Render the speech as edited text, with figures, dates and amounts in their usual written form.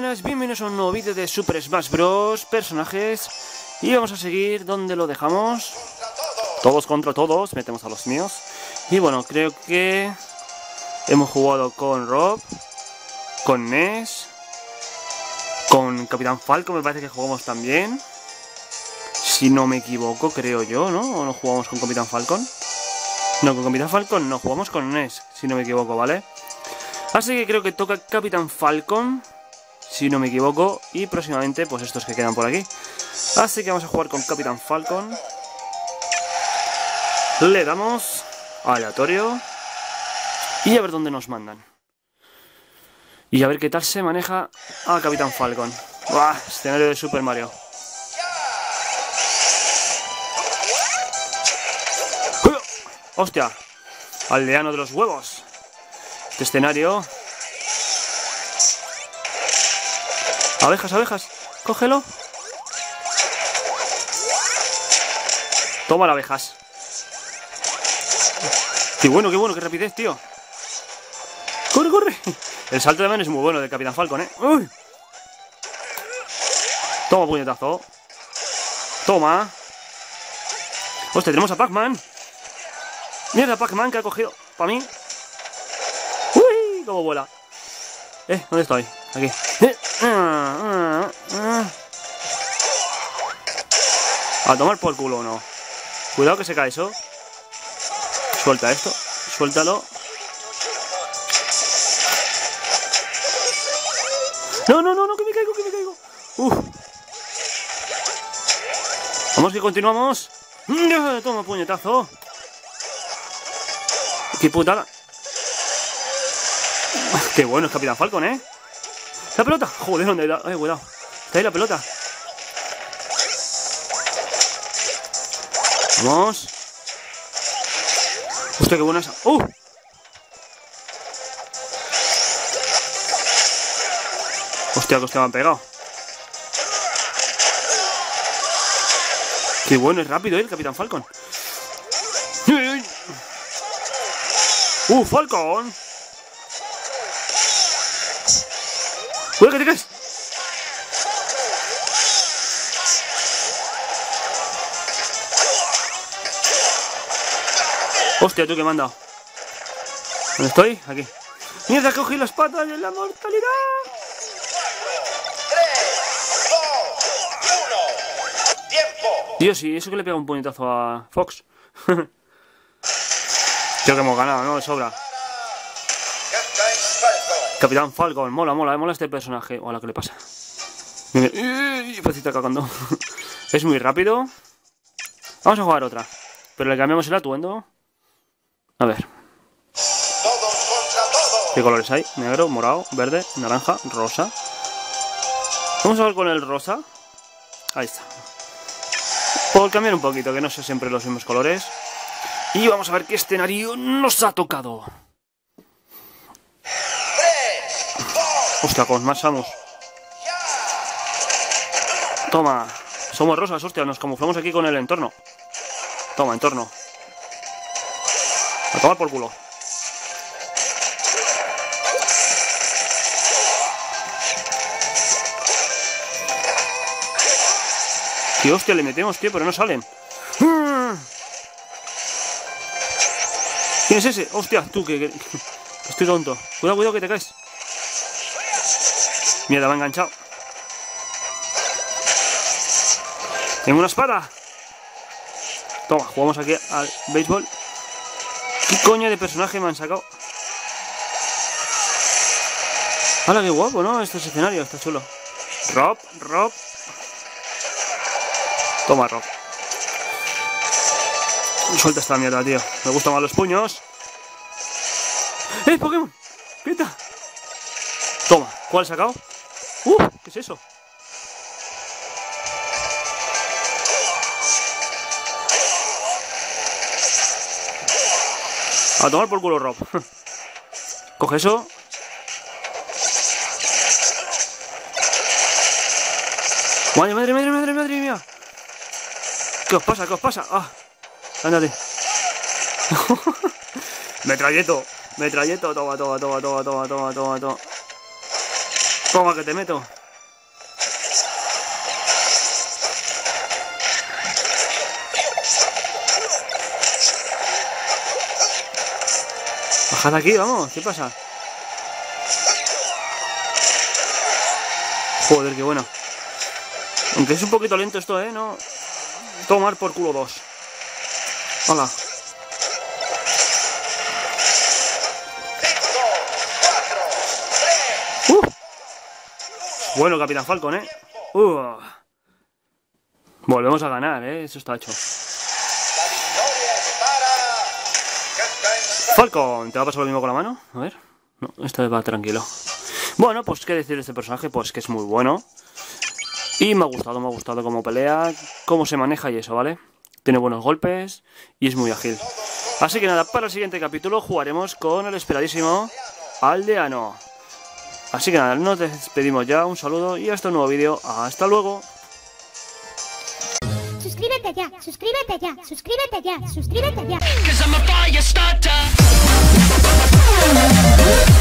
buenas, bienvenidos a un nuevo vídeo de Super Smash Bros. Personajes. Y vamos a seguir donde lo dejamos. Todos contra todos, metemos a los míos. Y bueno, creo que hemos jugado con Rob, con Ness, con Capitán Falcon, me parece que jugamos también. Si no me equivoco, creo yo, ¿no? ¿O no jugamos con Capitán Falcon? No, con Capitán Falcon no, jugamos con Ness, si no me equivoco, ¿vale? Así que creo que toca Capitán Falcon, si no me equivoco, y próximamente pues estos que quedan por aquí. Así que vamos a jugar con Capitán Falcon. Le damos aleatorio y a ver dónde nos mandan. Y a ver qué tal se maneja a Capitán Falcon. ¡Buah! Escenario de Super Mario. ¡Hostia! Aldeano de los huevos. Este escenario. Abejas, abejas. Cógelo. Toma las abejas. Qué bueno, qué rapidez, tío. ¡Corre, corre! El salto de mano es muy bueno de Capitán Falcon, ¿eh? ¡Uy! Toma, puñetazo. Toma. Hostia, tenemos a Pac-Man. Mierda, Pac-Man que ha cogido para mí. ¡Uy! ¡Cómo vuela! ¿Dónde estoy? Aquí. A tomar por culo, ¿no? Cuidado que se cae eso. Suelta esto. Suéltalo. No, no, no, no, que me caigo, que me caigo. Vamos que continuamos. Toma, puñetazo. ¡Qué putada! ¡Qué bueno es Capitán Falcon, eh! ¡La pelota! ¡Joder, dónde está! Cuidado! ¡Está ahí la pelota! ¡Vamos! ¡Hostia, qué buena esa! ¡Hostia, que hostia me han pegado! ¡Qué bueno, es rápido, el Capitán Falcon! ¡Falcon! ¡Cuidado que te caes! ¡Hostia, tú que me han dado! ¿Dónde estoy? Aquí. ¡Mierda, cogí las patas de la mortalidad! 3, 2, 1. ¡Tiempo! Dios, y eso que le pega un puñetazo a Fox. Creo que hemos ganado, ¿no? De sobra. Capitán Falcon, mola este personaje. Hola, ¿qué le pasa? Está cagando. Es muy rápido. Vamos a jugar otra. Pero le cambiamos el atuendo. A ver. ¿Qué colores hay? Negro, morado, verde, naranja, rosa. Vamos a ver con el rosa. Ahí está. Por cambiar un poquito, que no sea siempre los mismos colores. Y vamos a ver qué escenario nos ha tocado. Hostia, con más Samus. Toma. Somos rosas, hostia, nos camuflamos aquí con el entorno. Toma, entorno. A tomar por culo. Tío, hostia, le metemos, tío, pero no salen. ¿Quién es ese? Hostia, tú, que estoy tonto. Cuidado, cuidado que te caes. Mierda, me ha enganchado. Tengo una espada. Toma, jugamos aquí al béisbol. ¿Qué coño de personaje me han sacado? ¡Hala, qué guapo!, ¿no? Este escenario está chulo. Rob. Toma, Rob. Suelta esta mierda, tío. Me gustan más los puños. Pokémon! ¡Quieta! Toma, ¿cuál he sacado? ¿Qué es eso? A tomar por culo, Rob. Coge eso. Madre mía. ¿Qué os pasa? Ándate. Metralleto, toma. Toma que te meto. Bajad aquí, vamos, ¿qué pasa? Joder, qué bueno. Aunque es un poquito lento esto, no. Tomar por culo 2. Hola. 5, 4, 3. Bueno, Capitán Falcon, Volvemos a ganar, eso está hecho. La victoria es para Captain Falcon, ¿te va a pasar lo mismo con la mano? A ver. No, esta vez va tranquilo. Bueno, pues qué decir de este personaje, pues que es muy bueno. Y me ha gustado cómo pelea, cómo se maneja y eso, ¿vale? Tiene buenos golpes y es muy ágil. Así que nada, para el siguiente capítulo jugaremos con el esperadísimo Aldeano. Así que nada, nos despedimos ya, un saludo y hasta un nuevo vídeo. ¡Hasta luego! Suscríbete ya, suscríbete ya, suscríbete ya, suscríbete ya. 'Cause I'm a fire starter.